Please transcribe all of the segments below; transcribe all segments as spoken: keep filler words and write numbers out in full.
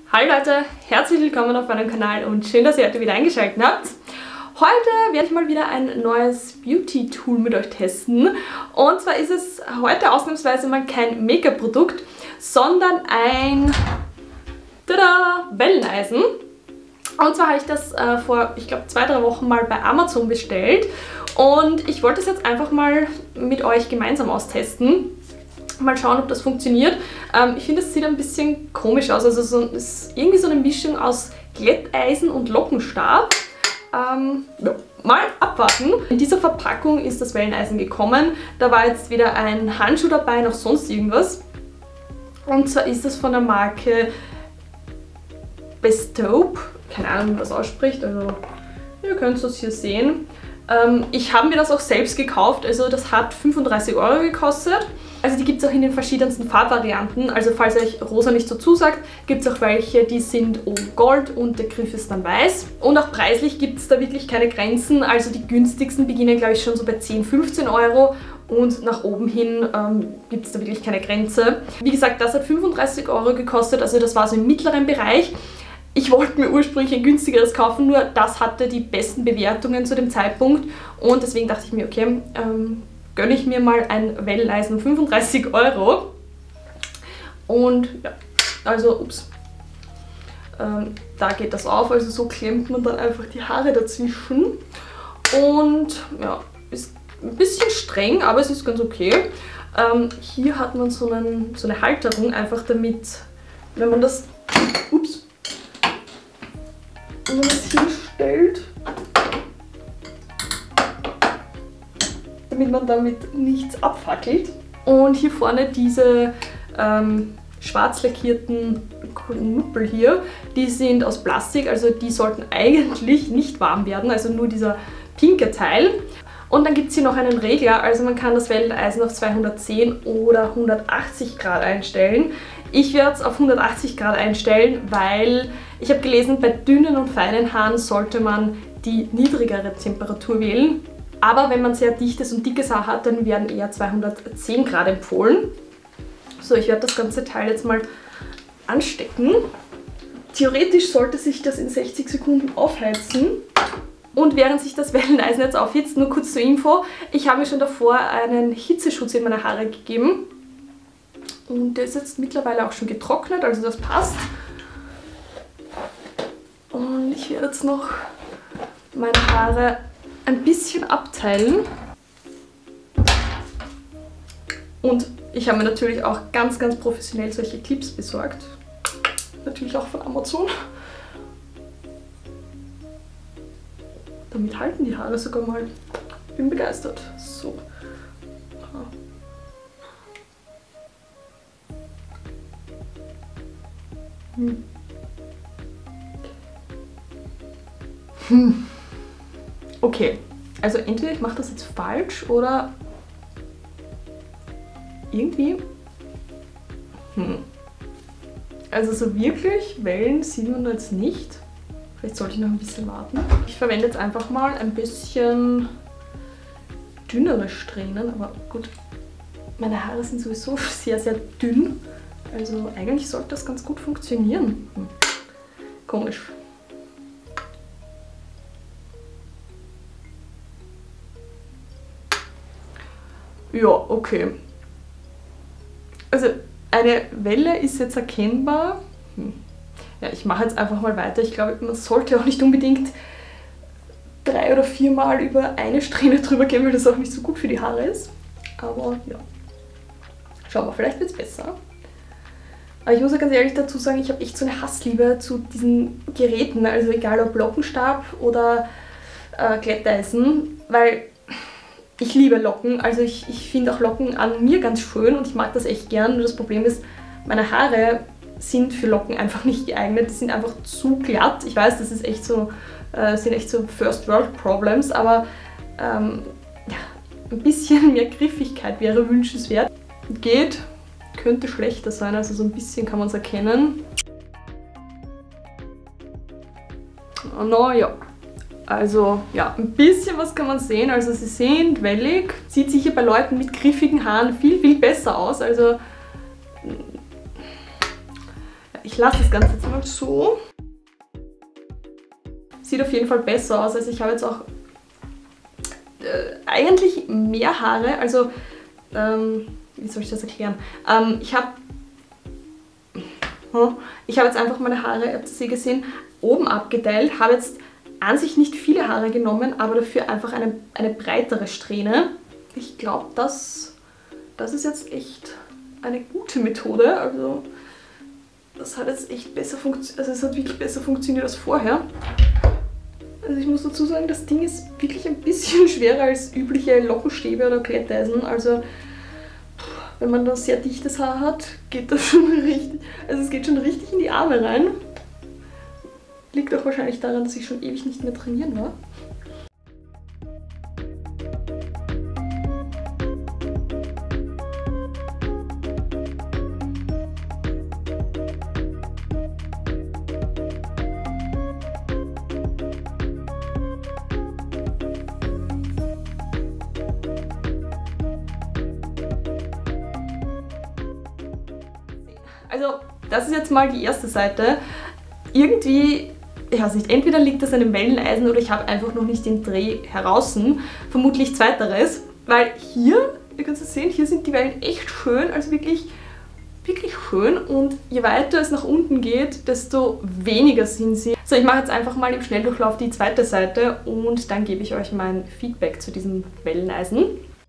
Hallo Leute, herzlich willkommen auf meinem Kanal und schön, dass ihr heute wieder eingeschaltet habt. Heute werde ich mal wieder ein neues Beauty-Tool mit euch testen. Und zwar ist es heute ausnahmsweise mal kein Make-up-Produkt, sondern ein tada, Welleneisen. Und zwar habe ich das äh, vor, ich glaube, zwei, drei Wochen mal bei Amazon bestellt. Und ich wollte es jetzt einfach mal mit euch gemeinsam austesten. Mal schauen, ob das funktioniert. Ähm, ich finde, es sieht ein bisschen komisch aus. Also so, es ist irgendwie so eine Mischung aus Glätteisen und Lockenstab. Ähm, ja, mal abwarten. In dieser Verpackung ist das Welleneisen gekommen. Da war jetzt weder ein Handschuh dabei noch sonst irgendwas. Und zwar ist das von der Marke Bestaupe. Keine Ahnung, wie man das ausspricht. Also ihr könnt das hier sehen. Ähm, ich habe mir das auch selbst gekauft. Also das hat fünfunddreißig Euro gekostet. Also die gibt es auch in den verschiedensten Farbvarianten. Also falls euch rosa nicht so zusagt, gibt es auch welche, die sind oben gold und der Griff ist dann weiß. Und auch preislich gibt es da wirklich keine Grenzen. Also die günstigsten beginnen, glaube ich, schon so bei zehn, fünfzehn Euro. Und nach oben hin ähm, gibt es da wirklich keine Grenze. Wie gesagt, das hat fünfunddreißig Euro gekostet. Also das war so im mittleren Bereich. Ich wollte mir ursprünglich ein günstigeres kaufen, nur das hatte die besten Bewertungen zu dem Zeitpunkt. Und deswegen dachte ich mir, okay, ähm, gönne ich mir mal ein Welleneisen, fünfunddreißig Euro. Und ja, also, ups, ähm, da geht das auf, also so klemmt man dann einfach die Haare dazwischen. Und ja, ist ein bisschen streng, aber es ist ganz okay. Ähm, hier hat man so, einen, so eine Halterung, einfach damit, wenn man das, ups, wenn man das hinstellt, damit man damit nichts abfackelt. Und hier vorne diese ähm, schwarz lackierten Knuppel hier, die sind aus Plastik, also die sollten eigentlich nicht warm werden, also nur dieser pinke Teil. Und dann gibt es hier noch einen Regler, also man kann das Welleneisen auf zweihundertzehn oder hundertachtzig Grad einstellen. Ich werde es auf hundertachtzig Grad einstellen, weil ich habe gelesen, bei dünnen und feinen Haaren sollte man die niedrigere Temperatur wählen. Aber wenn man sehr dichtes und dickes Haar hat, dann werden eher zweihundertzehn Grad empfohlen. So, ich werde das ganze Teil jetzt mal anstecken. Theoretisch sollte sich das in sechzig Sekunden aufheizen. Und während sich das Welleneisen jetzt aufhitzt, nur kurz zur Info, ich habe mir schon davor einen Hitzeschutz in meine Haare gegeben. Und der ist jetzt mittlerweile auch schon getrocknet, also das passt. Und ich werde jetzt noch meine Haare ein bisschen abteilen. Und ich habe mir natürlich auch ganz, ganz professionell solche Clips besorgt. Natürlich auch von Amazon. Damit halten die Haare sogar mal. Ich bin begeistert. So. Hm. Hm. Okay, also entweder ich mache das jetzt falsch oder irgendwie. Hm. Also so wirklich Wellen sieht man jetzt nicht. Vielleicht sollte ich noch ein bisschen warten. Ich verwende jetzt einfach mal ein bisschen dünnere Strähnen, aber gut, meine Haare sind sowieso sehr, sehr dünn. Also eigentlich sollte das ganz gut funktionieren. Hm. Komisch. Ja, okay. Also eine Welle ist jetzt erkennbar. Hm. Ja, ich mache jetzt einfach mal weiter. Ich glaube, man sollte auch nicht unbedingt drei oder viermal über eine Strähne drüber gehen, weil das auch nicht so gut für die Haare ist. Aber ja, schauen wir, vielleicht wird es besser. Aber ich muss ja ganz ehrlich dazu sagen, ich habe echt so eine Hassliebe zu diesen Geräten. Also egal ob Lockenstab oder äh, Glätteisen, weil ich liebe Locken. Also ich, ich finde auch Locken an mir ganz schön und ich mag das echt gern. Nur das Problem ist, meine Haare sind für Locken einfach nicht geeignet. Die sind einfach zu glatt. Ich weiß, das ist echt so, äh, sind echt so First World Problems, aber ähm, ja, ein bisschen mehr Griffigkeit wäre wünschenswert. Geht, könnte schlechter sein, also so ein bisschen kann man es erkennen. Naja, also ja, ein bisschen was kann man sehen. Also sie sehen wellig, sieht sicher bei Leuten mit griffigen Haaren viel, viel besser aus. Also ich lasse das Ganze jetzt mal so. Sieht auf jeden Fall besser aus. Also ich habe jetzt auch äh, eigentlich mehr Haare. Also, ähm, wie soll ich das erklären? Ähm, ich habe hm, ich habe jetzt einfach meine Haare, ihr habt es eh gesehen, oben abgeteilt. Habe jetzt an sich nicht viele Haare genommen, aber dafür einfach eine, eine breitere Strähne. Ich glaube, das, das ist jetzt echt eine gute Methode. Also das hat jetzt echt besser funktioniert, also es hat wirklich besser funktioniert als vorher. Also ich muss dazu sagen, das Ding ist wirklich ein bisschen schwerer als übliche Lockenstäbe oder Glätteisen. Also wenn man da sehr dichtes Haar hat, geht das schon richtig, also es geht schon richtig in die Arme rein. Liegt auch wahrscheinlich daran, dass ich schon ewig nicht mehr trainieren war. Also das ist jetzt mal die erste Seite. Irgendwie, ich weiß nicht, entweder liegt das an dem Welleneisen oder ich habe einfach noch nicht den Dreh heraus. Vermutlich zweiteres, weil hier, ihr könnt es sehen, hier sind die Wellen echt schön, also wirklich, wirklich schön. Und je weiter es nach unten geht, desto weniger sind sie. So, ich mache jetzt einfach mal im Schnelldurchlauf die zweite Seite und dann gebe ich euch mein Feedback zu diesem Welleneisen.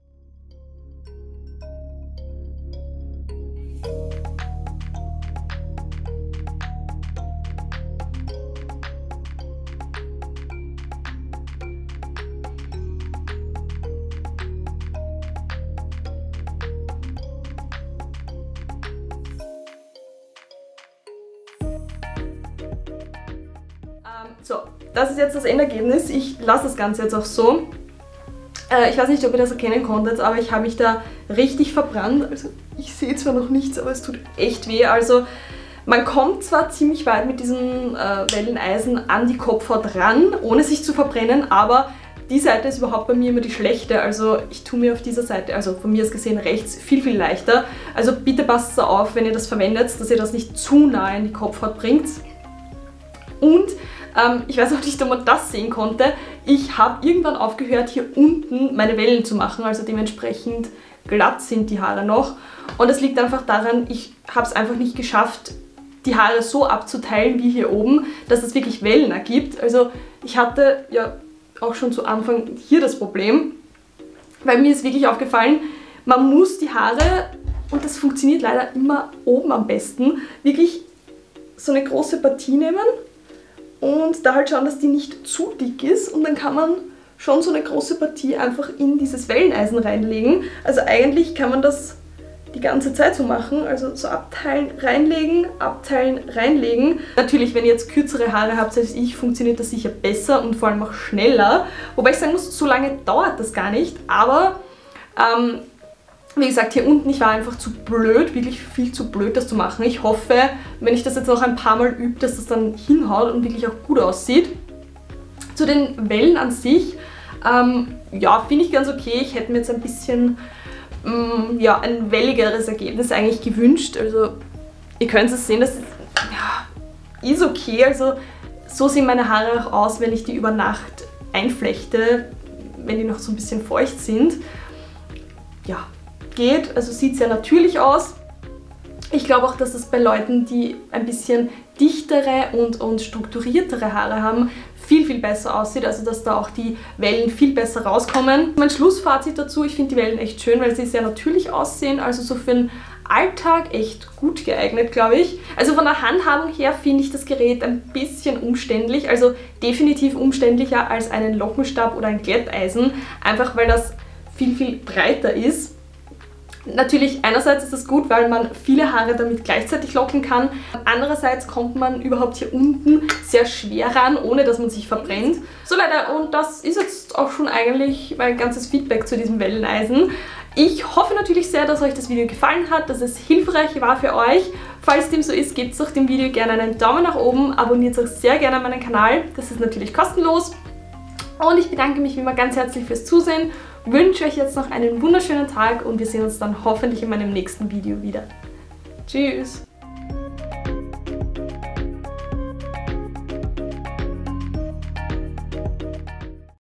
So, das ist jetzt das Endergebnis. Ich lasse das Ganze jetzt auch so. Äh, ich weiß nicht, ob ihr das erkennen konntet, aber ich habe mich da richtig verbrannt. Also ich sehe zwar noch nichts, aber es tut echt weh. Also man kommt zwar ziemlich weit mit diesem äh, Welleneisen an die Kopfhaut ran, ohne sich zu verbrennen, aber die Seite ist überhaupt bei mir immer die schlechte. Also ich tue mir auf dieser Seite, also von mir aus gesehen rechts, viel, viel leichter. Also bitte passt da auf, wenn ihr das verwendet, dass ihr das nicht zu nah in die Kopfhaut bringt. Und Ähm, ich weiß auch nicht, ob man das sehen konnte. Ich habe irgendwann aufgehört, hier unten meine Wellen zu machen, also dementsprechend glatt sind die Haare noch. Und das liegt einfach daran, ich habe es einfach nicht geschafft, die Haare so abzuteilen wie hier oben, dass es wirklich Wellen ergibt. Also ich hatte ja auch schon zu Anfang hier das Problem, weil mir ist wirklich aufgefallen, man muss die Haare, und das funktioniert leider immer oben am besten, wirklich so eine große Partie nehmen. Und da halt schauen, dass die nicht zu dick ist, und dann kann man schon so eine große Partie einfach in dieses Welleneisen reinlegen. Also eigentlich kann man das die ganze Zeit so machen, also so abteilen, reinlegen, abteilen, reinlegen. Natürlich, wenn ihr jetzt kürzere Haare habt als ich, funktioniert das sicher besser und vor allem auch schneller. Wobei ich sagen muss, so lange dauert das gar nicht, aber ähm, wie gesagt, hier unten, ich war einfach zu blöd, wirklich viel zu blöd, das zu machen. Ich hoffe, wenn ich das jetzt noch ein paar Mal übe, dass das dann hinhaut und wirklich auch gut aussieht. Zu den Wellen an sich, ähm, ja, finde ich ganz okay. Ich hätte mir jetzt ein bisschen, ähm, ja, ein welligeres Ergebnis eigentlich gewünscht. Also, ihr könnt es sehen, das ist, ja, ist okay. Also, so sehen meine Haare auch aus, wenn ich die über Nacht einflechte, wenn die noch so ein bisschen feucht sind. Ja. Geht, also sieht sehr natürlich aus. Ich glaube auch, dass es bei Leuten, die ein bisschen dichtere und, und strukturiertere Haare haben, viel, viel besser aussieht, also dass da auch die Wellen viel besser rauskommen. Mein Schlussfazit dazu, ich finde die Wellen echt schön, weil sie sehr natürlich aussehen, also so für den Alltag echt gut geeignet, glaube ich. Also von der Handhabung her finde ich das Gerät ein bisschen umständlich, also definitiv umständlicher als einen Lockenstab oder ein Glätteisen, einfach weil das viel, viel breiter ist. Natürlich, einerseits ist das gut, weil man viele Haare damit gleichzeitig locken kann. Andererseits kommt man überhaupt hier unten sehr schwer ran, ohne dass man sich verbrennt. So Leute, und das ist jetzt auch schon eigentlich mein ganzes Feedback zu diesem Welleneisen. Ich hoffe natürlich sehr, dass euch das Video gefallen hat, dass es hilfreich war für euch. Falls dem so ist, gebt doch dem Video gerne einen Daumen nach oben, abonniert auch sehr gerne meinen Kanal, das ist natürlich kostenlos. Und ich bedanke mich wie immer ganz herzlich fürs Zusehen, wünsche euch jetzt noch einen wunderschönen Tag und wir sehen uns dann hoffentlich in meinem nächsten Video wieder. Tschüss!